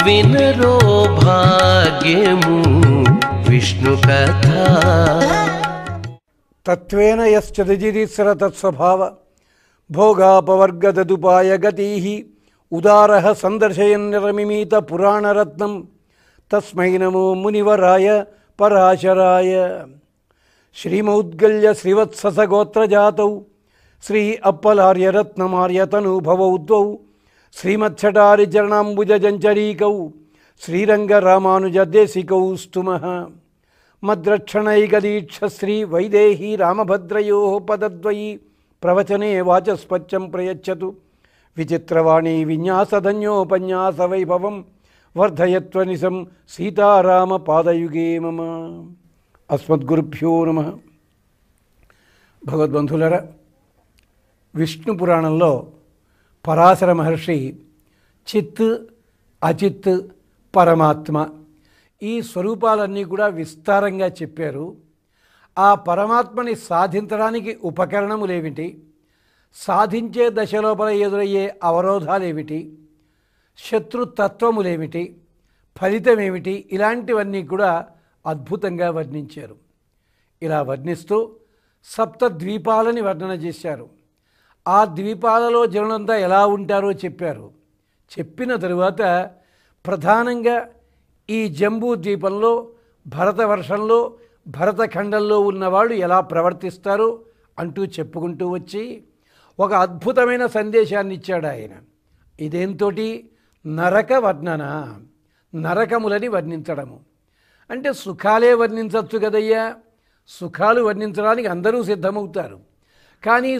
వినరో భాగ్యము విష్ణు కథ. తత్వేన యశ్చదిజిరీశ్వర తత్స్వభావ భోగాపవర్గదదుపాయ గతీః ఉదారః సందర్శయన్ నిరమిమీత పురాణరత్నం తస్మై నమో మునివరాయ పరాశరాయ. శ్రీమౌద్గల్య శ్రీవత్సస గోత్రజాతౌ శ్రీ అప్పలార్యరత్నమార్యతనూభవౌ ద్వౌ శ్రీమచ్చటారి చరణాంబుజ జంచరీకౌ శ్రీరంగరామానుజదేశికౌ స్తుమః. మద్రక్షణైకదీక్ష శ్రీ వైదేహీ రామభద్రయో పదద్వయీ ప్రవచనే వాచస్పత్యం ప్రయచ్చతు. విచిత్రవాణీ విన్యాసధన్యోపన్యాస వైభవం వర్ధయత్వనిశం సీతారామ పాదయుగే మమ. అస్మద్గురుభ్యో నమః. భగవద్బంధులరా, విష్ణు పురాణంలో పరాశర మహర్షి చిత్, అచిత్, పరమాత్మ ఈ స్వరూపాలన్నీ కూడా విస్తారంగా చెప్పారు. ఆ పరమాత్మని సాధించడానికి ఉపకరణములేమిటి, సాధించే దశలోపల ఎదురయ్యే అవరోధాలేమిటి, శత్రుతత్వములేమిటి, ఫలితమేమిటి, ఇలాంటివన్నీ కూడా అద్భుతంగా వర్ణించారు. ఇలా వర్ణిస్తూ సప్తద్వీపాలని వర్ణన చేశారు. ఆ ద్వీపాలలో జనులంతా ఎలా ఉంటారో చెప్పారు. చెప్పిన తరువాత ప్రధానంగా ఈ జంబూ ద్వీపంలో భరతవర్షంలో భరతఖండంలో ఉన్నవాళ్ళు ఎలా ప్రవర్తిస్తారు అంటూ చెప్పుకుంటూ వచ్చి ఒక అద్భుతమైన సందేశాన్ని ఇచ్చాడు ఆయన. ఇదేంతోటి నరక వర్ణన, నరకములని వర్ణించడము. అంటే సుఖాలే వర్ణించవచ్చు కదయ్యా, సుఖాలు వర్ణించడానికి అందరూ సిద్ధమవుతారు. కానీ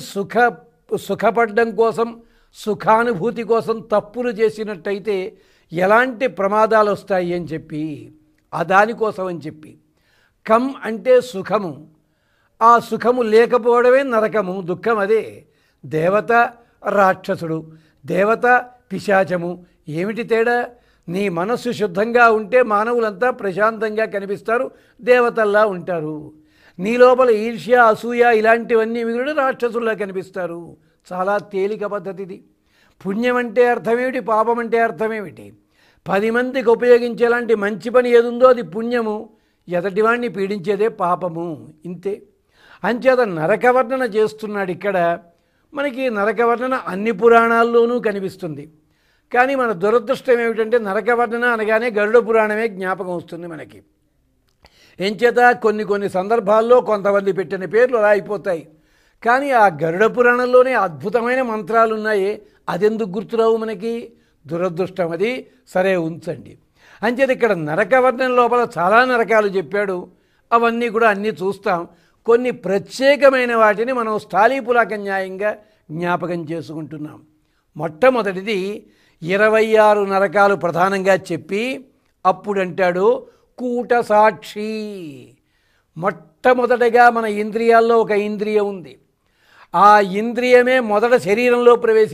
సుఖపడ్డం కోసం, సుఖానుభూతి కోసం తప్పులు చేసినట్టయితే ఎలాంటి ప్రమాదాలు వస్తాయి అని చెప్పి, ఆ దానికోసం అని చెప్పి. కం అంటే సుఖము, ఆ సుఖము లేకపోవడమే నరకము, దుఃఖం అదే. దేవత రాక్షసుడు, దేవత పిశాచము, ఏమిటి తేడా? నీ మనస్సు శుద్ధంగా ఉంటే మానవులంతా ప్రశాంతంగా కనిపిస్తారు, దేవతల్లా ఉంటారు. నీ లోపల ఈర్ష్య, అసూయ ఇలాంటివన్నీ మిగులు రాక్షసుల్లా కనిపిస్తారు. చాలా తేలిక పద్ధతిది. పుణ్యం అంటే అర్థమేమిటి, పాపం అంటే అర్థమేమిటి? 10 మందికి ఉపయోగించేలాంటి మంచి పని ఏదుందో అది పుణ్యము, ఎదటివాణ్ణి పీడించేదే పాపము. ఇంతే. అంచేత నరకవర్ణన చేస్తున్నాడు ఇక్కడ. మనకి నరకవర్ణన అన్ని పురాణాల్లోనూ కనిపిస్తుంది. కానీ మన దురదృష్టం ఏమిటంటే నరకవర్ణన అనగానే గరుడ పురాణమే జ్ఞాపకం వస్తుంది మనకి. ఎంచేత కొన్ని సందర్భాల్లో కొంతమంది పెట్టిన పేర్లు అలా అయిపోతాయి. కానీ ఆ గరుడ పురాణంలోనే అద్భుతమైన మంత్రాలు ఉన్నాయి, అదెందుకు గుర్తురావు మనకి? దురదృష్టం అది. సరే ఉంచండి. అంచేత ఇక్కడ నరకవర్ణన లోపల చాలా నరకాలు చెప్పాడు. అవన్నీ కూడా అన్నీ చూస్తాం. కొన్ని ప్రత్యేకమైన వాటిని మనం స్థాళీపులాక న్యాయంగా జ్ఞాపకం చేసుకుంటున్నాం. మొట్టమొదటిది 26 నరకాలు ప్రధానంగా చెప్పి అప్పుడంటాడు కూట సాక్షి. మొట్టమొదటగా మన ఇంద్రియాల్లో ఒక ఇంద్రియం ఉంది. ఆ ఇంద్రియమే మొదట శరీరంలో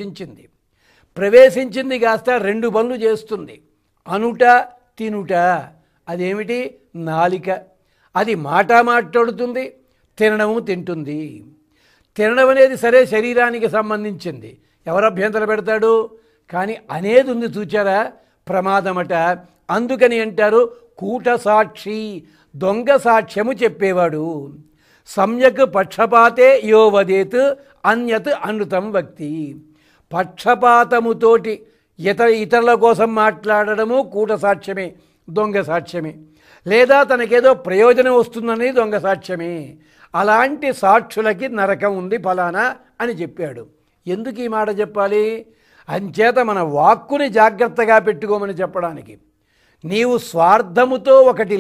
ప్రవేశించింది కాస్త 2 పనులు చేస్తుంది. అనుట, తినుట. అదేమిటి? నాలిక. అది మాట్లాడుతుంది, తినడము తింటుంది. తినడం అనేది సరే శరీరానికి సంబంధించింది, ఎవరు అభ్యంతరం పెడతాడు? కానీ అనేది ఉంది చూచారా, ప్రమాదమట. అందుకని అంటారు కూట సాక్షి, దొంగ సాక్ష్యము చెప్పేవాడు. సమ్యక్ పక్షపాతే యో వదేత్ అన్యత్ అనృతం వక్తి. పక్షపాతముతోటి ఇతరుల కోసం మాట్లాడడము కూట సాక్ష్యమే, దొంగ సాక్ష్యమే. లేదా తనకేదో ప్రయోజనం వస్తుందని దొంగ సాక్ష్యమే. అలాంటి సాక్షులకి నరకం ఉంది ఫలానా అని చెప్పాడు. ఎందుకు ఈ మాట చెప్పాలి? అంచేత మన వాక్కుని జాగ్రత్తగా పెట్టుకోమని చెప్పడానికి. నీవు స్వార్థముతో ఒకటి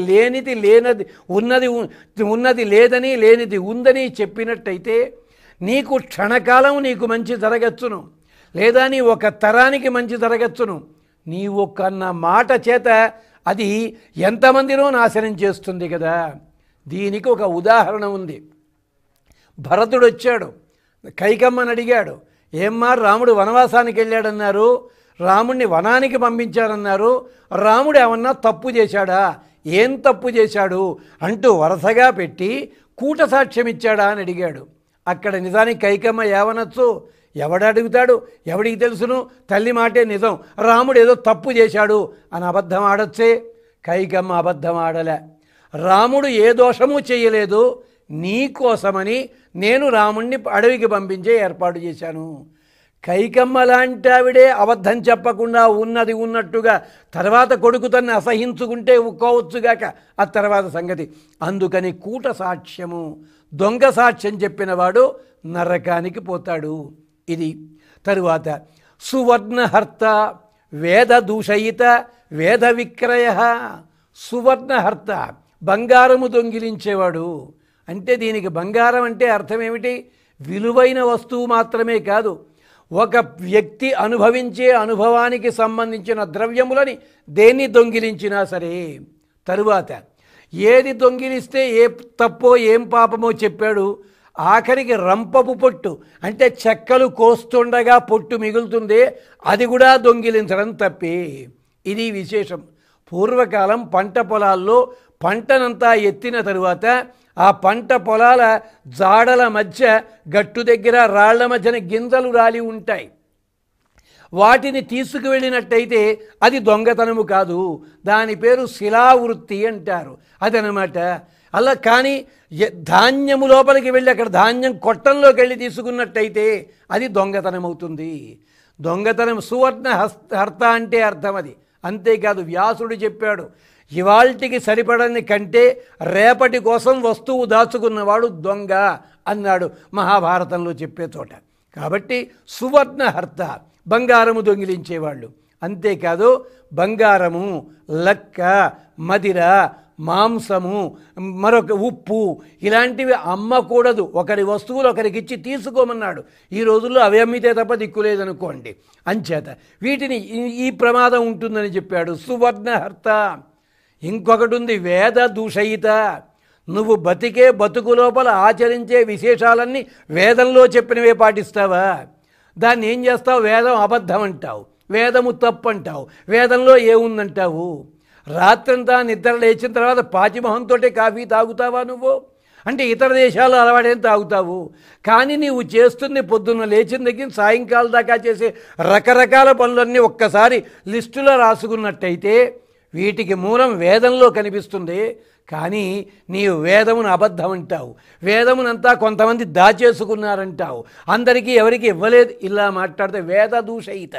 ఉన్నది లేదని, లేనిది ఉందని చెప్పినట్టయితే నీకు క్షణకాలం నీకు మంచి జరగచ్చును, లేదా నీ ఒక తరానికి మంచి జరగచ్చును. నీవు కన్న మాట చేత అది ఎంతమందినో నాశనం చేస్తుంది కదా. దీనికి ఒక ఉదాహరణ ఉంది. భరతుడు వచ్చాడు, కైకమ్మని అడిగాడు, ఏమ్మా రాముడు వనవాసానికి వెళ్ళాడన్నారు, రాముడిని వనానికి పంపించారన్నారు, రాముడు ఏమన్నా తప్పు చేశాడా, ఏం తప్పు చేశాడు అంటూ వరుసగా పెట్టి కూట సాక్ష్యం ఇచ్చాడా అని అడిగాడు. అక్కడ నిజానికి కైకమ్మ ఏమనొచ్చు, ఎవడు అడుగుతాడు? ఎవడికి తెలుసును? తల్లి మాటే నిజం. రాముడు ఏదో తప్పు చేశాడు అని అబద్ధం ఆడొచ్చే. కైకమ్మ అబద్ధం ఆడలే. రాముడు ఏ దోషము చేయలేదు, నీ కోసమని నేను రాముణ్ణి అడవికి పంపించే ఏర్పాటు చేశాను. కైకమ్మ లాంటి ఆవిడే అబద్ధం చెప్పకుండా ఉన్నది ఉన్నట్టుగా తర్వాత కొడుకు తన్ని అసహించుకుంటే ఉక్కోవచ్చుగాక, ఆ తర్వాత సంగతి. అందుకని కూట సాక్ష్యము, దొంగ సాక్ష్యం చెప్పినవాడు నరకానికి పోతాడు. ఇది తరువాత సువర్ణహర్త వేద దూషయిత వేద విక్రయ. సువర్ణహర్త బంగారము దొంగిలించేవాడు. అంటే దీనికి బంగారం అంటే అర్థం ఏమిటి? విలువైన వస్తువు మాత్రమే కాదు, ఒక వ్యక్తి అనుభవించే అనుభవానికి సంబంధించిన ద్రవ్యములని దేన్ని దొంగిలించినా సరే. తరువాత ఏది దొంగిలిస్తే ఏ తప్పో ఏం పాపమో చెప్పాడు. ఆఖరికి రంపపు పొట్టు అంటే చెక్కలు కోస్తుండగా పొట్టు మిగులుతుంది, అది కూడా దొంగిలించడం తప్పే. ఇది విశేషం. పూర్వకాలం పంట పొలాల్లో పంటనంతా ఎత్తిన తరువాత ఆ పంట పొలాల జాడల మధ్య గట్టు దగ్గర రాళ్ల మధ్యన గింజలు రాలి ఉంటాయి. వాటిని తీసుకువెళ్ళినట్టయితే అది దొంగతనము కాదు, దాని పేరు శిలావృత్తి అంటారు. అదనమాట. అలా కానీ ధాన్యము లోపలికి వెళ్ళి అక్కడ ధాన్యం కొట్టంలోకి వెళ్ళి తీసుకున్నట్టయితే అది దొంగతనం అవుతుంది. దొంగతనం సువర్ణ హర్త అంటే అర్థం అది. అంతేకాదు వ్యాసుడు చెప్పాడు, ఇవాల్టికి సరిపడని కంటే రేపటి కోసం వస్తువు దాచుకున్నవాడు దొంగ అన్నాడు మహాభారతంలో చెప్పే చోట. కాబట్టి సువర్ణహర్త బంగారము దొంగిలించేవాళ్ళు. అంతేకాదు బంగారము, లక్క, మదిర, మాంసము, మరొక ఉప్పు ఇలాంటివి అమ్మకూడదు. ఒకరి వస్తువులు ఒకరికి ఇచ్చి తీసుకోమన్నాడు. ఈ రోజుల్లో అవి అమ్మితే తప్ప దిక్కులేదనుకోండి. అంచేత వీటిని ఈ ప్రమాదం ఉంటుందని చెప్పాడు. సువర్ణహర్త. ఇంకొకటి ఉంది వేద దూషయిత. నువ్వు బతికే బతుకు లోపల ఆచరించే విశేషాలన్నీ వేదంలో చెప్పినవే పాటిస్తావా? దాన్ని ఏం చేస్తావు? వేదం అబద్ధం అంటావు, వేదము తప్పు అంటావు, వేదంలో ఏముందంటావు. రాత్రంతా నిద్ర లేచిన తర్వాత పాచిమొహంతో కాఫీ తాగుతావా నువ్వు? అంటే ఇతర దేశాల్లో అలవాడేం తాగుతావు. కానీ నీవు చేస్తుంది పొద్దున్న లేచిన దగ్గర సాయంకాలం దాకా చేసే రకరకాల పనులన్నీ ఒక్కసారి లిస్టులో రాసుకున్నట్టయితే వీటికి మూలం వేదంలో కనిపిస్తుంది. కానీ నీవు వేదమును అబద్ధం అంటావు, వేదమునంతా కొంతమంది దాచేసుకున్నారంటావు, అందరికీ ఎవరికి ఇవ్వలేదు, ఇలా మాట్లాడితే వేద దూషయిత.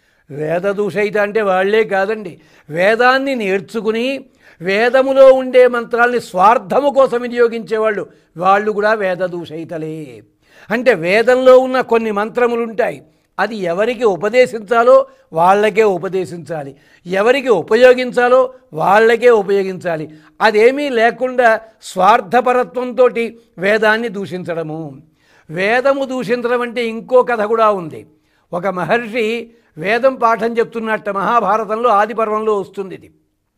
వేద దూషయిత అంటే వాళ్లే కాదండి, వేదాన్ని నేర్చుకుని వేదములో ఉండే మంత్రాల్ని స్వార్థము కోసం వినియోగించేవాళ్ళు, వాళ్ళు కూడా వేద దూషయితలే. అంటే వేదంలో ఉన్న కొన్ని మంత్రములు ఉంటాయి, అది ఎవరికి ఉపదేశించాలో వాళ్ళకే ఉపదేశించాలి, ఎవరికి ఉపయోగించాలో వాళ్ళకే ఉపయోగించాలి. అదేమీ లేకుండా స్వార్థపరత్వంతో వేదాన్ని దూషించడము. వేదము దూషించడం అంటే ఇంకో కథ కూడా ఉంది. ఒక మహర్షి వేదం పాఠం చెప్తున్నట్ట, మహాభారతంలో ఆది పర్వంలో వస్తుంది ఇది.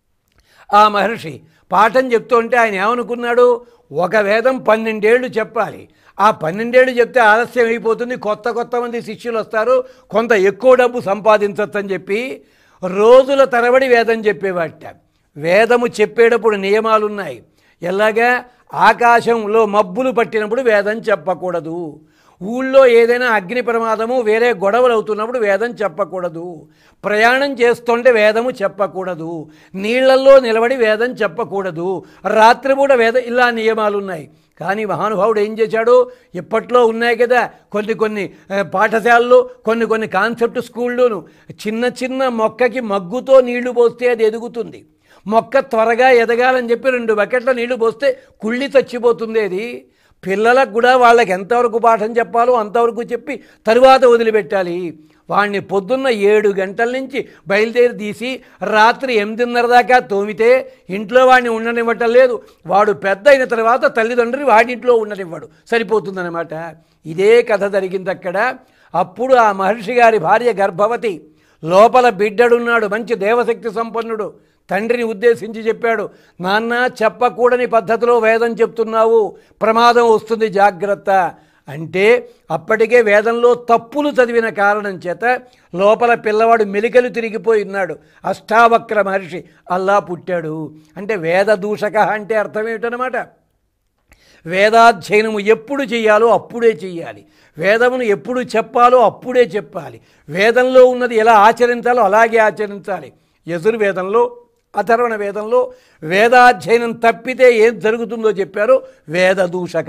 ఆ మహర్షి పాఠం చెప్తుంటే ఆయన ఏమనుకున్నాడు, ఒక వేదం 12 ఏళ్ళు చెప్పాలి, ఆ 12 ఏళ్ళు చెప్తే ఆలస్యం అయిపోతుంది, కొత్త మంది శిష్యులు వస్తారు, కొంత ఎక్కువ డబ్బు సంపాదించవచ్చు అని చెప్పి రోజుల తరబడి వేదం చెప్పేవాట. వేదము చెప్పేటప్పుడు నియమాలున్నాయి. ఎలాగా? ఆకాశంలో మబ్బులు పట్టినప్పుడు వేదం చెప్పకూడదు, ఊళ్ళో ఏదైనా అగ్ని ప్రమాదము వేరే గొడవలు అవుతున్నప్పుడు వేదం చెప్పకూడదు, ప్రయాణం చేస్తుంటే వేదము చెప్పకూడదు, నీళ్లల్లో నిలబడి వేదం చెప్పకూడదు, రాత్రిపూట వేదం, ఇలా నియమాలు ఉన్నాయి. కానీ మహానుభావుడు ఏం చేశాడు, ఇప్పట్లో ఉన్నాయి కదా కొన్ని పాఠశాలలు, కొన్ని కాన్సెప్ట్ స్కూళ్ళును, చిన్న మొక్కకి మగ్గుతో నీళ్లు పోస్తే అది ఎదుగుతుంది, మొక్క త్వరగా ఎదగాలని చెప్పి 2 బకెట్ల నీళ్లు పోస్తే కుళ్ళి చచ్చిపోతుంది. అది పిల్లలకు కూడా వాళ్ళకి ఎంతవరకు పాఠం చెప్పాలో అంతవరకు చెప్పి తరువాత వదిలిపెట్టాలి. వాడిని పొద్దున్న 7 గంటల నుంచి బయలుదేరి తీసి రాత్రి 8:30 దాకా తోమితే ఇంట్లో వాడిని ఉండనివ్వటం లేదు. వాడు పెద్ద అయిన తర్వాత తల్లిదండ్రులు వాడింట్లో ఉండనివ్వడు, సరిపోతుందన్నమాట. ఇదే కథ జరిగింది అక్కడ. అప్పుడు ఆ మహర్షి గారి భార్య గర్భవతి, లోపల బిడ్డడున్నాడు, మంచి దేవశక్తి సంపన్నుడు. తండ్రిని ఉద్దేశించి చెప్పాడు, నాన్న చెప్పకూడని పద్ధతిలో వేదం చెప్తున్నావు, ప్రమాదం వస్తుంది, జాగ్రత్త అంటే. అప్పటికే వేదంలో తప్పులు చదివిన కారణం చేత లోపల పిల్లవాడు మెలికలు తిరిగిపోయి ఉన్నాడు. అష్టావక్ర మహర్షి అల్లా పుట్టాడు. అంటే వేద దూషక అంటే అర్థం ఏమిటనమాట, వేదాధ్యయనము ఎప్పుడు చేయాలో అప్పుడే చేయాలి, వేదమును ఎప్పుడు చెప్పాలో అప్పుడే చెప్పాలి, వేదంలో ఉన్నది ఎలా ఆచరించాలో అలాగే ఆచరించాలి. యజుర్వేదంలో అథర్వణ వేదంలో వేదాధ్యయనం తప్పితే ఏం జరుగుతుందో చెప్పారు. వేదదూషక,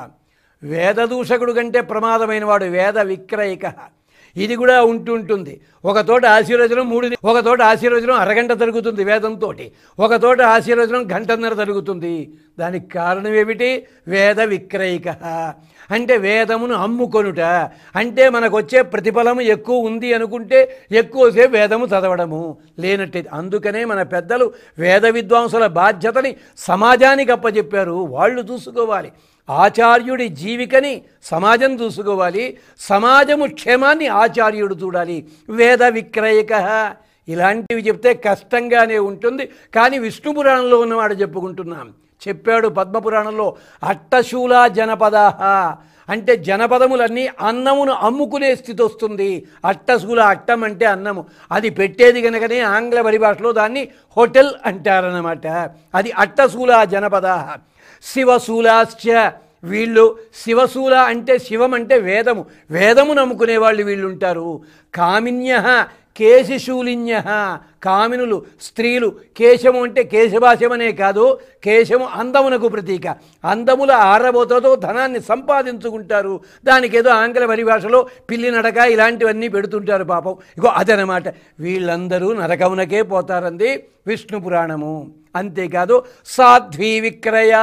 వేదదూషకుడు కంటే ప్రమాదమైన వాడు వేద విక్రయిక. ఇది కూడా ఉంటుంటుంది. ఒక తోట ఆశీర్వచనం ఒక తోట ఆశీర్వచనం అరగంట జరుగుతుంది వేదంతో, ఒక తోట ఆశీర్వచనం గంటన్నర జరుగుతుంది. దానికి కారణం ఏమిటి? వేద విక్రయిక అంటే వేదమును అమ్ముకొనుట. అంటే మనకు వచ్చే ప్రతిఫలము ఎక్కువ ఉంది అనుకుంటే ఎక్కువసేపు వేదము చదవడము లేనట్టే. అందుకనే మన పెద్దలు వేద విద్వాంసుల బాధ్యతని సమాజానికి అప్పచెప్పారు. వాళ్ళు చూసుకోవాలి. ఆచార్యుడి జీవికని సమాజం చూసుకోవాలి, సమాజము క్షేమాన్ని ఆచార్యుడు చూడాలి. వేద విక్రయిక ఇలాంటివి చెప్తే కష్టంగానే ఉంటుంది. కానీ విష్ణు పురాణంలో ఉన్నవాడు చెప్పుకుంటున్నాం. చెప్పాడు పద్మపురాణంలో, అట్టశూల జనపదాహ అంటే జనపదములన్నీ అన్నమును అమ్ముకునే స్థితి వస్తుంది. అట్టశూల, అట్టం అంటే అన్నము, అది పెట్టేది కనుకనే ఆంగ్ల పరిభాషలో దాన్ని హోటల్ అంటారన్నమాట. అది అట్టశూల జనపదాహ. శివశూలాశ్చ వీళ్ళు, శివశూల అంటే శివం అంటే వేదము, వేదము నమ్ముకునే వాళ్ళు వీళ్ళు ఉంటారు. కామిన్య కేశశూలిన్య కామినులు స్త్రీలు. కేశము అంటే కేశభాషమనే కాదు, కేశము అందమునకు ప్రతీక. అందముల ఆరబోతతో ధనాన్ని సంపాదించుకుంటారు. దానికి ఏదో ఆంగ్ల పరిభాషలో పిల్లి నడక ఇలాంటివన్నీ పెడుతుంటారు పాపం. ఇగో అదనమాట. వీళ్ళందరూ నరకమునకే పోతారంది విష్ణు పురాణము. అంతేకాదు సాధ్వీ విక్రయ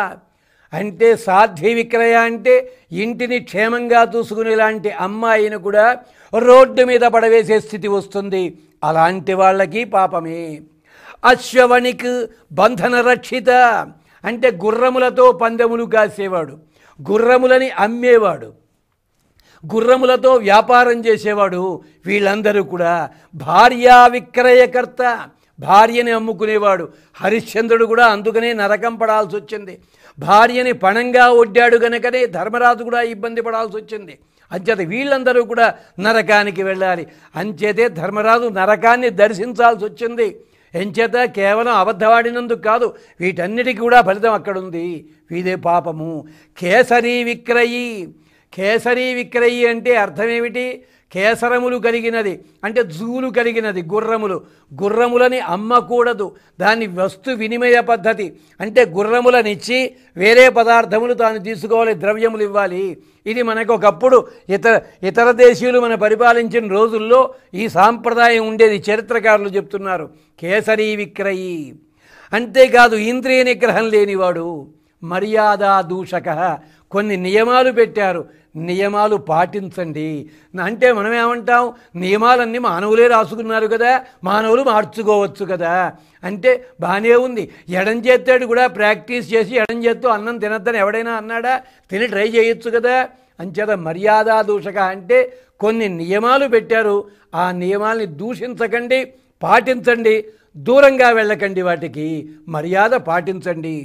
అంటే, సాధ్వీ విక్రయ అంటే ఇంటిని క్షేమంగా చూసుకునేలాంటి అమ్మాయిని కూడా రోడ్డు మీద పడవేసే స్థితి వస్తుంది. అలాంటి వాళ్ళకి పాపమే. అశ్వవణిక్ బంధన రక్షిత అంటే గుర్రములతో పందెములు కాసేవాడు, గుర్రములని అమ్మేవాడు, గుర్రములతో వ్యాపారం చేసేవాడు. వీళ్ళందరూ కూడా భార్యా విక్రయకర్త, భార్యని అమ్ముకునేవాడు. హరిశ్చంద్రుడు కూడా అందుకనే నరకం పడాల్సి వచ్చింది. భార్యని పణంగా ఒడ్డాడు గనుకనే ధర్మరాజు కూడా ఇబ్బంది పడాల్సి వచ్చింది. అంచేత వీళ్ళందరూ కూడా నరకానికి వెళ్ళాలి. అంచేతే ధర్మరాజు నరకాన్ని దర్శించాల్సి వచ్చింది. ఎంచేత కేవలం అబద్ధవాడినందుకు కాదు, వీటన్నిటికీ కూడా ఫలితం అక్కడుంది. ఇదే పాపము. కేసరీ విక్రయి, కేసరీ విక్రయి అంటే అర్థమేమిటి? కేసరములు కలిగినది అంటే జూలు కలిగినది గుర్రములు. గుర్రములని అమ్మకూడదు. దాన్ని వస్తు వినిమయ పద్ధతి అంటే గుర్రములనిచ్చి వేరే పదార్థములు తాను తీసుకోవాలి, ద్రవ్యములు ఇవ్వాలి. ఇది మనకు ఒకప్పుడు ఇతర దేశీయులు మన పరిపాలించిన రోజుల్లో ఈ సాంప్రదాయం ఉండేది. చరిత్రకారులు చెప్తున్నారు. కేసరీ విక్రయి. అంతేకాదు ఇంద్రియ నిగ్రహం లేనివాడు. మర్యాదా దూషక కొన్ని నియమాలు పెట్టారు, నియమాలు పాటించండి అంటే మనం ఏమంటాం? నియమాలన్నీ మానవులే రాసుకున్నారు కదా, మానవులు మార్చుకోవచ్చు కదా అంటే బాగానే ఉంది. ఎడం చేత్తాడు కూడా ప్రాక్టీస్ చేసి ఎడం చేత్తో అన్నం తినద్దని ఎవడైనా అన్నాడా? తిని ట్రై చేయొచ్చు కదా. అంచేత మర్యాదా దూషక అంటే కొన్ని నియమాలు పెట్టారు. ఆ నియమాల్ని దూషించకండి, పాటించండి, దూరంగా వెళ్ళకండి, వాటికి మర్యాద పాటించండి.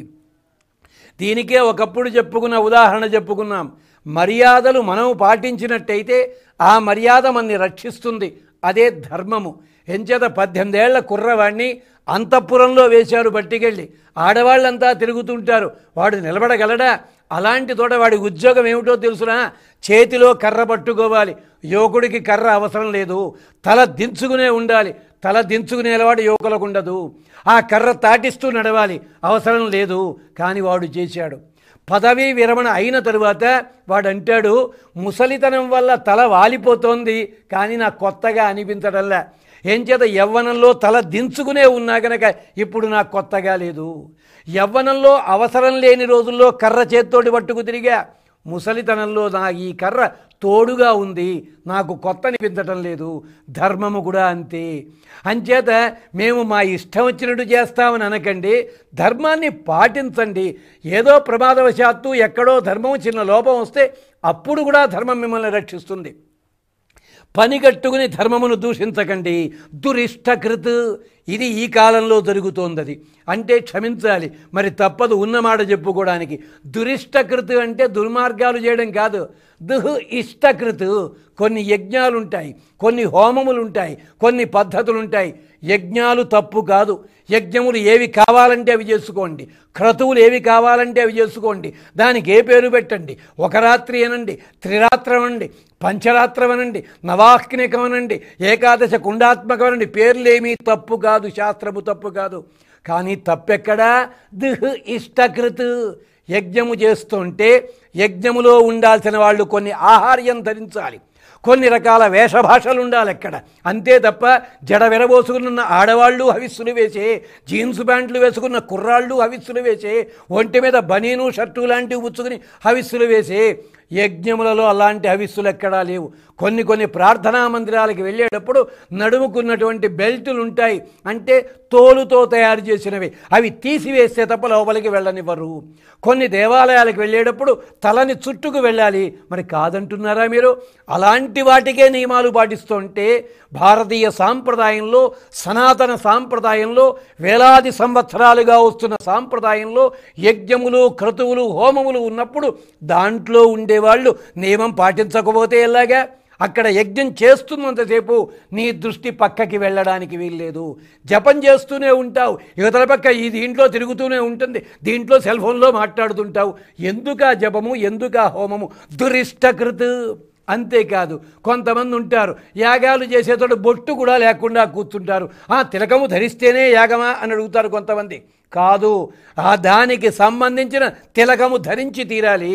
దీనికే ఒకప్పుడు చెప్పుకున్న ఉదాహరణ చెప్పుకున్నాం. మర్యాదలు మనం పాటించినట్టయితే ఆ మర్యాద మనని రక్షిస్తుంది. అదే ధర్మము. ఎంచేత 18 ఏళ్ల కుర్రవాడిని అంతఃపురంలో వేశారు పట్టుకెళ్ళి. ఆడవాళ్ళంతా తిరుగుతుంటారు, వాడు నిలబడగలడా? అలాంటి తోట వాడి ఉద్యోగం ఏమిటో తెలుసునా? చేతిలో కర్ర పట్టుకోవాలి. యువకుడికి కర్ర అవసరం లేదు, తల దించుకునే ఉండాలి. తల దించుకునేవాడు యువకులకు ఉండదు. ఆ కర్ర తాటిస్తూ నడవాలి, అవసరం లేదు. కానీ వాడు చేశాడు. పదవీ విరమణ అయిన తరువాత వాడు అంటాడు, ముసలితనం వల్ల తల వాలిపోతోంది కానీ నాకు కొత్తగా అనిపించడంలా. ఎంచేత యవ్వనంలో తల దించుకునే ఉన్నా గనక ఇప్పుడు నాకు కొత్తగా లేదు. యవ్వనంలో అవసరం లేని రోజుల్లో కర్ర చేత్తోటి పట్టుకు తిరిగా. ముసలితనంలో నా ఈ కర్ర తోడుగా ఉంది, నాకు కొత్త అనిపించటం లేదు. ధర్మము కూడా అంతే. అంచేత మేము మా ఇష్టం వచ్చినట్టు చేస్తామని అనకండి, ధర్మాన్ని పాటించండి. ఏదో ప్రమాదవశాత్తు ఎక్కడో ధర్మం చిన్న లోపం వస్తే అప్పుడు కూడా ధర్మం మిమ్మల్ని రక్షిస్తుంది. పని కట్టుకుని ధర్మమును దూషించకండి. దురిష్టకృత్ ఇది ఈ కాలంలో జరుగుతోంది. అంటే క్షమించాలి, మరి తప్పదు ఉన్నమాట చెప్పుకోవడానికి. దురిష్టకృత్ అంటే దుర్మార్గాలు చేయడం కాదు. దుహ్ ఇష్టకృత్ కొన్ని యజ్ఞాలు ఉంటాయి, కొన్ని హోమములు ఉంటాయి, కొన్ని పద్ధతులు ఉంటాయి. యజ్ఞాలు తప్పు కాదు. యజ్ఞములు ఏవి కావాలంటే అవి చేసుకోండి, క్రతువులు ఏవి కావాలంటే అవి చేసుకోండి. దానికి ఏ పేరు పెట్టండి, ఒక రాత్రి అనండి, త్రిరాత్రం అనండి, పంచరాత్రం అనండి, నవాహ్నికం అనండి, ఏకాదశ కుండాత్మకం అనండి, పేర్లేమీ తప్పు కాదు, శాస్త్రము తప్పు కాదు. కానీ తప్పెక్కడా? దిహ్ ఇష్టకృత్. యజ్ఞము చేస్తుంటే యజ్ఞములో ఉండాల్సిన వాళ్ళు కొన్ని ఆహార్యం ధరించాలి, కొన్ని రకాల వేషభాషలు ఉండాలి అక్కడ. అంతే తప్ప జడ విరబోసుకున్న ఆడవాళ్ళు హవిస్సులు వేసే, జీన్స్ ప్యాంట్లు వేసుకున్న కుర్రాళ్ళు హవిస్సులు వేసే, ఒంటి మీద బనీను షర్టు లాంటివి పుచ్చుకుని హవిస్సులు వేసే యజ్ఞములలో అలాంటి హవిస్సులు ఎక్కడా లేవు. కొన్ని ప్రార్థనా మందిరాలకు వెళ్ళేటప్పుడు నడుముకున్నటువంటి బెల్టులు ఉంటాయి, అంటే తోలుతో తయారు చేసినవి, అవి తీసివేస్తే తప్ప లోపలికి వెళ్ళనివ్వరు. కొన్ని దేవాలయాలకు వెళ్ళేటప్పుడు తలని చుట్టుకు వెళ్ళాలి, మరి కాదంటున్నారా మీరు? అలాంటి వాటికే నియమాలు పాటిస్తుంటే భారతీయ సాంప్రదాయంలో, సనాతన సాంప్రదాయంలో, వేలాది సంవత్సరాలుగా వస్తున్న సాంప్రదాయంలో యజ్ఞములు, క్రతువులు, హోమములు ఉన్నప్పుడు దాంట్లో ఉండేవాళ్ళు నియమం పాటించకపోతే ఎలాగా? అక్కడ యజ్ఞం చేస్తున్నంతసేపు నీ దృష్టి పక్కకి వెళ్ళడానికి వీల్లేదు. జపం చేస్తూనే ఉంటావు, యువతల పక్క ఈ దీంట్లో తిరుగుతూనే ఉంటుంది, దీంట్లో సెల్ ఫోన్లో మాట్లాడుతుంటావు. ఎందుకా జపము, ఎందుకా హోమము? దురిష్టకృత్. అంతేకాదు, కొంతమంది ఉంటారు యాగాలు చేసేటోడు బొట్టు కూడా లేకుండా కూర్చుంటారు. తిలకము ధరిస్తేనే యాగమా అని అడుగుతారు కొంతమంది. కాదు, దానికి సంబంధించిన తిలకము ధరించి తీరాలి,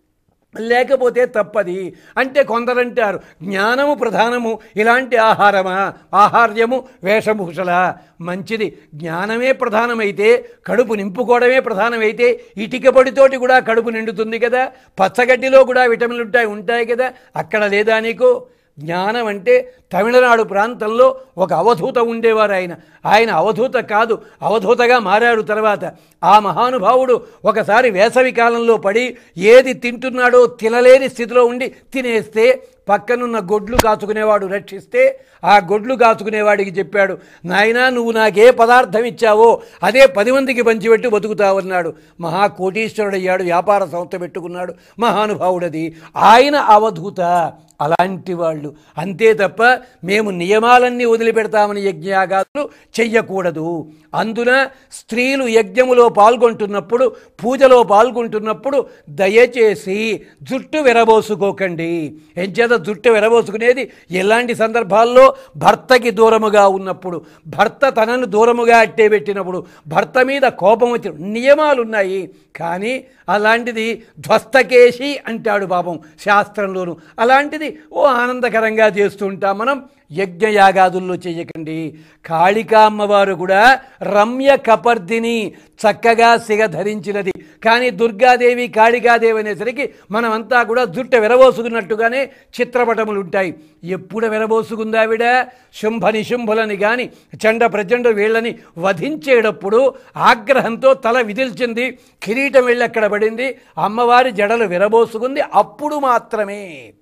లేకపోతే తప్పది. అంటే కొందరంటారు జ్ఞానము ప్రధానము, ఇలాంటి ఆహార్యము వేషభూషల. మంచిది, జ్ఞానమే ప్రధానమైతే, కడుపు నింపుకోవడమే ప్రధానమైతే ఇటుక పొడితోటి కూడా కడుపు నిండుతుంది కదా, పచ్చగడ్డిలో కూడా విటమిన్లు ఉంటాయి కదా, అక్కడ లేదా నీకు? జ్ఞానం అంటే తమిళనాడు ప్రాంతంలో ఒక అవధూత ఉండేవారు. ఆయన అవధూత కాదు, అవధూతగా మారాడు తర్వాత. ఆ మహానుభావుడు ఒకసారి వేసవి కాలంలో పడి ఏది తింటున్నాడో తినలేని స్థితిలో ఉండి తినేస్తే పక్కనున్న గొడ్లు కాచుకునేవాడు రక్షిస్తే, ఆ గొడ్లు కాచుకునేవాడికి చెప్పాడు, నాయనా నువ్వు నాకే పదార్థం ఇచ్చావో అదే 10 మందికి పంచిపెట్టి బతుకుతావన్నాడు. మహాకోటీశ్వరుడయ్యాడు, వ్యాపార సంస్థ పెట్టుకున్నాడు మహానుభావుడది. ఆయన అవధూత. అలాంటి వాళ్ళు. అంతే తప్ప మేము నియమాలన్నీ వదిలిపెడతామని యజ్ఞయాగాదులు చెయ్యకూడదు. అందున స్త్రీలు యజ్ఞములో పాల్గొంటున్నప్పుడు, పూజలో పాల్గొంటున్నప్పుడు దయచేసి జుట్టు విరబోసుకోకండి. ఎంచేత జుట్టు విరబోసుకునేది ఎలాంటి సందర్భాల్లో? భర్తకి దూరముగా ఉన్నప్పుడు, భర్త తనను దూరముగా అట్టే పెట్టినప్పుడు, భర్త మీద కోపం వచ్చి నియమాలున్నాయి. కానీ అలాంటిది ధ్వస్తకేశి అంటాడు పాపం శాస్త్రంలోను. అలాంటిది ఆనందకరంగా చేస్తూ ఉంటాం మనం. యజ్ఞయాగాదుల్లో చెయ్యకండి. కాళికా అమ్మవారు కూడా రమ్య కపర్దిని, చక్కగా సిగ ధరించినది. కానీ దుర్గాదేవి, కాళికాదేవి అనేసరికి మనమంతా కూడా జుట్టు విరబోసుకున్నట్టుగానే చిత్రపటములు ఉంటాయి. ఎప్పుడు విరబోసుకుందావిడ? శుంభ నిశుంభులని కానీ, చండ ప్రచండ వీళ్ళని వధించేటప్పుడు ఆగ్రహంతో తల విదిల్చింది, కిరీటం వెళ్ళి అక్కడ పడింది, అమ్మవారి జడలు విరబోసుకుంది, అప్పుడు మాత్రమే.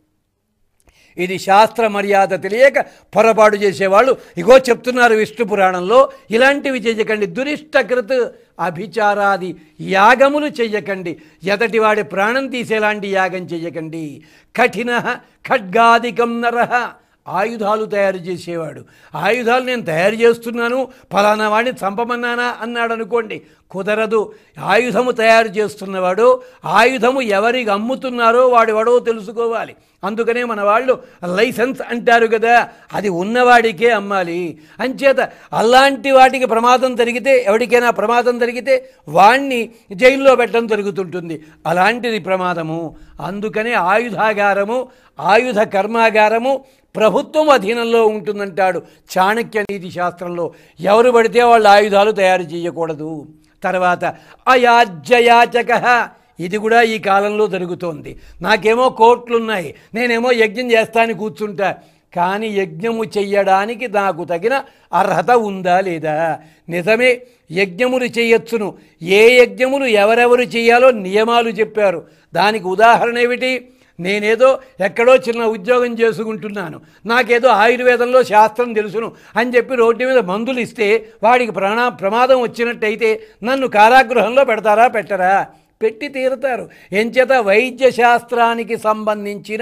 ఇది శాస్త్ర మర్యాద తెలియక పొరపాటు చేసేవాళ్ళు ఇగో చెప్తున్నారు విష్ణు పురాణంలో, ఇలాంటివి చెయ్యకండి. దురిష్టకృత్. అభిచారాది యాగములు చెయ్యకండి. ఎదటివాడి ప్రాణం తీసేలాంటి యాగం చెయ్యకండి. కఠిన ఖడ్గాదికం నరః. ఆయుధాలు తయారు చేసేవాడు, ఆయుధాలు నేను తయారు చేస్తున్నాను ఫలానా వాడిని చంపమన్నానా అన్నాడు అనుకోండి, కుదరదు. ఆయుధము తయారు చేస్తున్నవాడు ఆయుధము ఎవరికి అమ్ముతున్నారో వాడెవడో తెలుసుకోవాలి. అందుకనే మన వాళ్ళు లైసెన్స్ అంటారు కదా, అది ఉన్నవాడికే అమ్మాలి. అంచేత అలాంటి వాటికి ప్రమాదం జరిగితే, ఎవరికైనా ప్రమాదం జరిగితే వాణ్ణి జైల్లో పెట్టడం జరుగుతుంటుంది. అలాంటిది ప్రమాదము. అందుకనే ఆయుధాగారము, ఆయుధ కర్మాగారము ప్రభుత్వం అధీనంలో ఉంటుందంటాడు చాణక్య నీతి శాస్త్రంలో. ఎవరు పడితే వాళ్ళు ఆయుధాలు తయారు చేయకూడదు. తర్వాత అయాజ్యయాచక. ఇది కూడా ఈ కాలంలో జరుగుతోంది. నాకేమో కోట్లున్నాయి, నేనేమో యజ్ఞం చేస్తాను కూర్చుంటా, కానీ యజ్ఞము చెయ్యడానికి నాకు తగిన అర్హత ఉందా లేదా? నిజమే, యజ్ఞములు చేయొచ్చును. ఏ యజ్ఞములు ఎవరెవరు చేయాలో నియమాలు చెప్పారు. దానికి ఉదాహరణ ఏమిటి? నేనేదో ఎక్కడో చిన్న ఉద్యోగం చేసుకుంటున్నాను, నాకేదో ఆయుర్వేదంలో శాస్త్రం తెలుసును అని చెప్పి రోడ్డు మీద మందులు ఇస్తే వాడికి ప్రమాదం వచ్చినట్టయితే నన్ను కారాగృహంలో పెడతారా? పెట్టరా? పెట్టి తీరుతారు. ఎంచేత వైద్య శాస్త్రానికి సంబంధించిన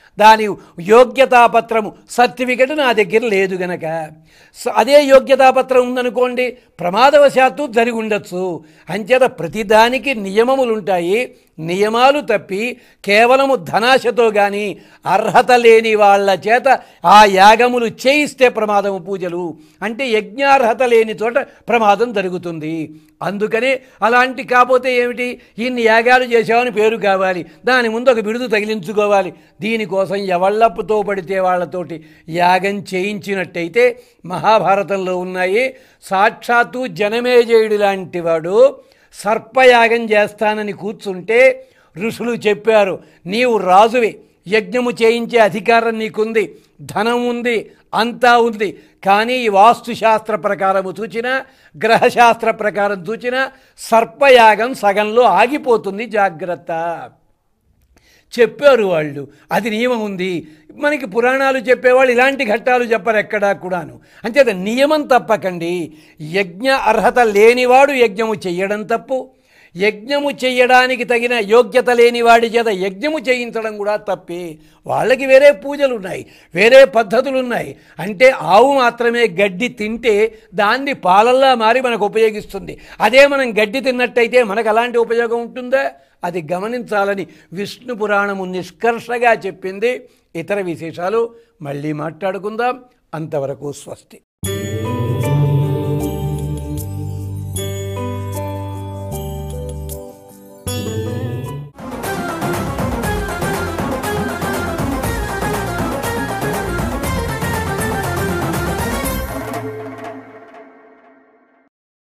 దాని యోగ్యతాపత్రము సర్టిఫికెట్ నా దగ్గర లేదు గనక. అదే యోగ్యతాపత్రం ఉందనుకోండి, ప్రమాదవశాత్తు జరిగి ఉండొచ్చు. అంచేత ప్రతిదానికి నియమములు ఉంటాయి. నియమాలు తప్పి కేవలము ధనాశతో కానీ అర్హత లేని వాళ్ళ చేత ఆ యాగములు చేయిస్తే ప్రమాదము. పూజలు అంటే యజ్ఞార్హత లేని చోట ప్రమాదం జరుగుతుంది. అందుకనే అలాంటి కాకపోతే ఏమిటి, ఇన్ని యాగాలు చేసామని పేరు కావాలి, దాని ముందు ఒక బిడుదు తగిలించుకోవాలి. దీనికోసం ఎవళ్ళప్పుతో పడితే వాళ్ళతోటి యాగం చేయించినట్టయితే మహాభారతంలో ఉన్నాయి. సాక్షాత్తు జనమేజయుడు లాంటి వాడు సర్పయాగం చేస్తానని కూర్చుంటే ఋషులు చెప్పారు, నీవు రాజువి, యజ్ఞము చేయించే అధికారం నీకుంది, ధనం ఉంది, అంతా ఉంది. కానీ ఈ వాస్తుశాస్త్ర ప్రకారము చూచినా, గ్రహశాస్త్ర ప్రకారం చూచినా సర్పయాగం సగంలో ఆగిపోతుంది, జాగ్రత్త చెప్పారు వాళ్ళు. అది నియమం ఉంది. మనకి పురాణాలు చెప్పేవాళ్ళు ఇలాంటి ఘట్టాలు చెప్పరు ఎక్కడా కూడాను. అంచేత నియమం తప్పకండి. యజ్ఞ అర్హత లేనివాడు యజ్ఞము చెయ్యడం తప్పు. యజ్ఞము చెయ్యడానికి తగిన యోగ్యత లేని వాడి చేత యజ్ఞము చేయించడం కూడా తప్పే. వాళ్ళకి వేరే పూజలు ఉన్నాయి, వేరే పద్ధతులు ఉన్నాయి. అంటే ఆవు మాత్రమే గడ్డి తింటే దాన్ని పాలల్లా మారి మనకు ఉపయోగిస్తుంది. అదే మనం గడ్డి తిన్నట్టయితే మనకు అలాంటి ఉపయోగం ఉంటుందా? అది గమనించాలని విష్ణు పురాణము నిష్కర్షగా చెప్పింది. ఇతర విశేషాలు మళ్ళీ మాట్లాడుకుందాం. అంతవరకు స్వస్తి.